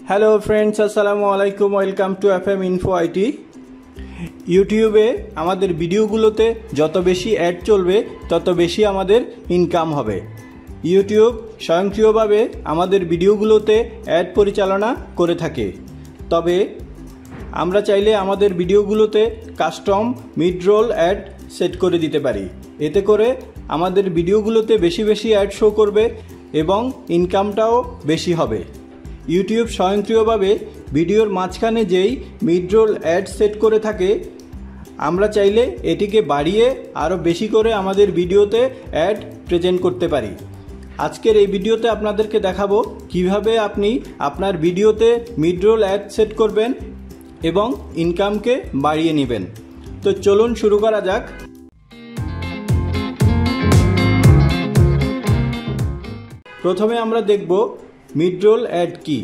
Hello friends, আসসালামু আলাইকুম। Welcome to FM info IT. ইউটিউবে আমাদের ভিডিওগুলোতে যত বেশি অ্যাড চলবে তত বেশি আমাদের ইনকাম হবে। ইউটিউব স্বয়ংক্রিয়ভাবে আমাদের ভিডিওগুলোতে অ্যাড পরিচালনা করে থাকে। তবে আমরা চাইলে আমাদের ভিডিওগুলোতে custom mid roll ad set করে দিতে পারি। এতে করে আমাদের ভিডিওগুলোতে বেশি বেশি অ্যাড শো করবে এবং ইনকামটাও বেশি হবে। ইউটিউব স্বয়ংক্রিয়ভাবে ভিডিওর মাঝখানে যেই মিড রোল অ্যাড সেট করে থাকে, আমরা চাইলে এটিকে বাড়িয়ে আরও বেশি করে আমাদের ভিডিওতে অ্যাড প্রেজেন্ট করতে পারি। আজকের এই ভিডিওতে আপনাদেরকে দেখাবো কিভাবে আপনি আপনার ভিডিওতে মিড রোল অ্যাড সেট করবেন এবং ইনকামকে বাড়িয়ে নেবেন। তো চলুন শুরু করা যাক। প্রথমে আমরা দেখব মিড রোল অ্যাড কি।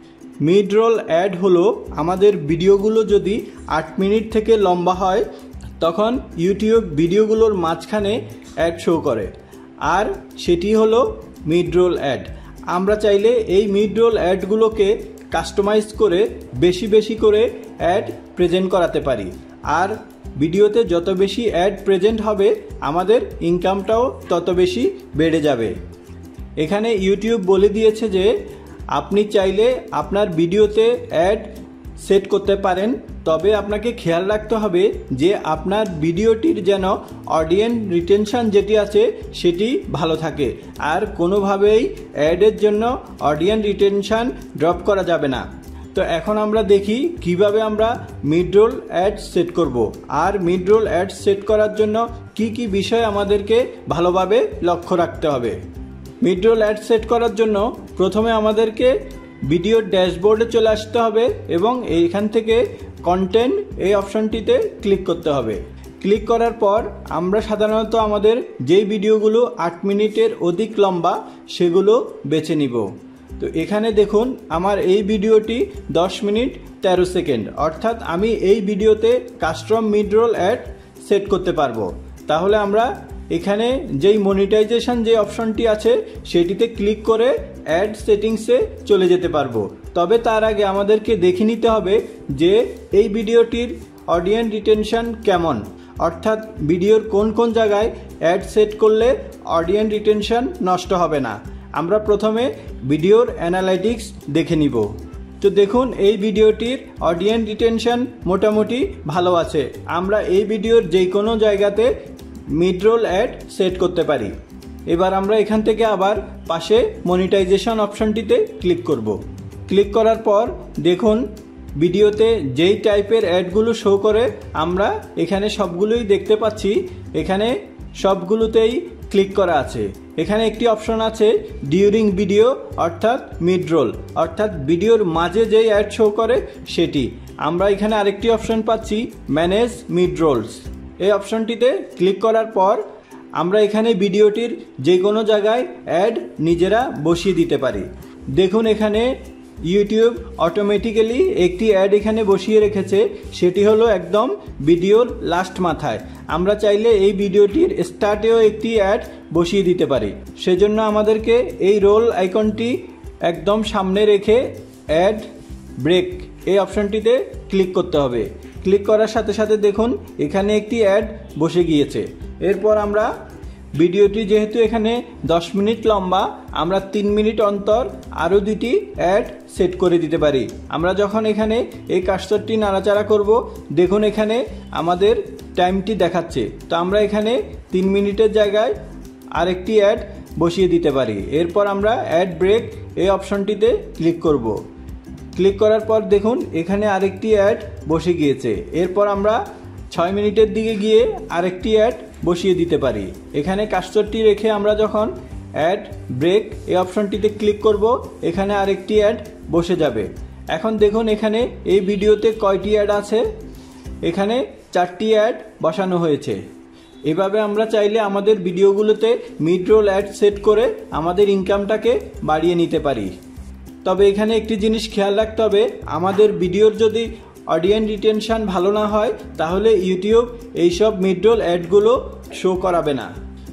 মিড রোল অ্যাড হলো আমাদের ভিডিওগুলো যদি 8 মিনিট থেকে লম্বা হয় তখন ইউটিউব ভিডিওগুলোর মাঝখানে অ্যাড শো করে, আর সেটি হলো মিড রোল অ্যাড। আমরা চাইলে এই মিড রোল অ্যাডগুলোকে কাস্টমাইজ করে বেশি বেশি করে অ্যাড প্রেজেন্ট করাতে পারি, আর ভিডিওতে যত বেশি অ্যাড প্রেজেন্ট হবে আমাদের ইনকামটাও তত বেশি বেড়ে যাবে। এখানে ইউটিউব বলে দিয়েছে যে আপনি চাইলে আপনার ভিডিওতে অ্যাড সেট করতে পারেন, তবে আপনাকে খেয়াল রাখতে হবে যে আপনার ভিডিওটির যেন অডিয়েন্স রিটেনশন যেটি আছে সেটি ভালো থাকে, আর কোনোভাবেই অ্যাডের জন্য অডিয়েন্স রিটেনশন ড্রপ করা যাবে না। তো এখন আমরা দেখি কিভাবে আমরা মিড রোল অ্যাড সেট করব, আর মিড রোল অ্যাড সেট করার জন্য কি কি বিষয় আমাদেরকে ভালোভাবে লক্ষ্য রাখতে হবে। মিড রোল অ্যাড সেট করার জন্য প্রথমে আমাদেরকে ভিডিওর ড্যাশবোর্ডে চলে আসতে হবে এবং এইখান থেকে কন্টেন্ট এই অপশনটিতে ক্লিক করতে হবে। ক্লিক করার পর আমরা সাধারণত আমাদের যেই ভিডিওগুলো 8 মিনিটের অধিক লম্বা সেগুলো বেছে নিব। তো এখানে দেখুন আমার এই ভিডিওটি 10 মিনিট 13 সেকেন্ড, অর্থাৎ আমি এই ভিডিওতে custom mid roll ad set করতে পারবো। তাহলে আমরা এখানে যেই মনিটাইজেশন যে অপশনটি আছে সেটিতে ক্লিক করে অ্যাড সেটিংসে চলে যেতে পারবো। তবে তার আগে আমাদেরকে দেখে নিতে হবে যে এই ভিডিওটির অডিয়েন্স রিটেনশন কেমন, অর্থাৎ ভিডিওর কোন কোন জায়গায় অ্যাড সেট করলে অডিয়েন্স রিটেনশন নষ্ট হবে না। আমরা প্রথমে ভিডিওর অ্যানালাইটিক্স দেখে নিব। তো দেখুন এই ভিডিওটির অডিয়েন্স রিটেনশন মোটামুটি ভালো আছে। আমরা এই ভিডিওর যে কোনো জায়গাতে মিড রোল অ্যাড সেট করতে পারি। এবার আমরা এখান থেকে আবার পাশে মনিটাইজেশন অপশনটিতে ক্লিক করব। ক্লিক করার পর দেখুন ভিডিওতে যেই টাইপের অ্যাডগুলো শো করে আমরা এখানে সবগুলোই দেখতে পাচ্ছি। এখানে সবগুলোতেই ক্লিক করা আছে। এখানে একটি অপশন আছে ডিউরিং ভিডিও, অর্থাৎ মিড রোল, অর্থাৎ ভিডিওর মাঝে যেই অ্যাড শো করে সেটি। আমরা এখানে আরেকটি অপশন পাচ্ছি ম্যানেজ মিড রোলস। এই অপশনটিতে ক্লিক করার পর আমরা এখানে ভিডিওটির যে কোনো জায়গায় অ্যাড নিজেরা বসিয়ে দিতে পারি। দেখুন এখানে ইউটিউব অটোমেটিক্যালি একটি অ্যাড এখানে বসিয়ে রেখেছে, সেটি হলো একদম ভিডিওর লাস্ট মাথায়। আমরা চাইলে এই ভিডিওটির স্টার্টেও একটি অ্যাড বসিয়ে দিতে পারি। সেজন্য আমাদেরকে এই রোল আইকনটি একদম সামনে রেখে অ্যাড ব্রেক এই অপশনটিতে ক্লিক করতে হবে। ক্লিক করার সাথে সাথে দেখুন এখানে একটি অ্যাড বসে গিয়েছে। এরপর আমরা ভিডিওটি যেহেতু এখানে 10 মিনিট লম্বা, আমরা 3 মিনিট অন্তর আরও 2টি অ্যাড সেট করে দিতে পারি। আমরা যখন এখানে এই কার্সরটি নাড়াচাড়া করব দেখুন এখানে আমাদের টাইমটি দেখাচ্ছে। তো আমরা এখানে 3 মিনিটের জায়গায় আরেকটি অ্যাড বসিয়ে দিতে পারি। এরপর আমরা অ্যাড ব্রেক এই অপশনটিতে ক্লিক করব। ক্লিক করার পর দেখুন এখানে আরেকটি অ্যাড বসে গিয়েছে। এরপর আমরা 6 মিনিটের দিকে গিয়ে আরেকটি অ্যাড বসিয়ে দিতে পারি। এখানে কার্সরটি রেখে আমরা যখন অ্যাড ব্রেক এই অপশনটিতে ক্লিক করব এখানে আরেকটি অ্যাড বসে যাবে। এখন দেখুন এখানে এই ভিডিওতে কয়টি অ্যাড আছে, এখানে 4টি অ্যাড বসানো হয়েছে। এভাবে আমরা চাইলে আমাদের ভিডিওগুলোতে মিড রোল অ্যাড সেট করে আমাদের ইনকামটাকে বাড়িয়ে নিতে পারি। তবে এখানে একটি জিনিস খেয়াল রাখতে হবে, আমাদের ভিডিওর যদি অডিয়েন্স রিটেনশন ভালো না হয় তাহলে ইউটিউব এইসব মিড রোল অ্যাডগুলো শো করাবে না।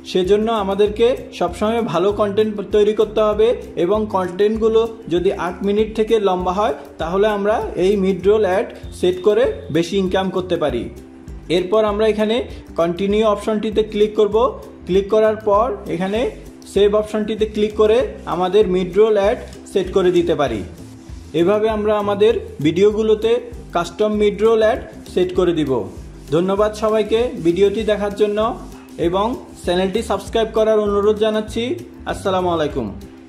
সেজন্য আমাদেরকে সবসময় ভালো কন্টেন্ট তৈরি করতে হবে এবং কন্টেন্টগুলো যদি 8 মিনিট থেকে লম্বা হয় তাহলে আমরা এই মিড রোল অ্যাড সেট করে বেশি ইনকাম করতে পারি। এরপর আমরা এখানে কন্টিনিউ অপশনটিতে ক্লিক করব। ক্লিক করার পর এখানে সেভ অপশনটিতে ক্লিক করে আমাদের মিড রোল অ্যাড সেট করে দিতে পারি। এভাবে আমরা আমাদের ভিডিওগুলোতে custom mid roll ad set করে দিব। ধন্যবাদ সবাইকে ভিডিওটি দেখার জন্য এবং চ্যানেলটি সাবস্ক্রাইব করার অনুরোধ জানাচ্ছি। আসসালামু আলাইকুম।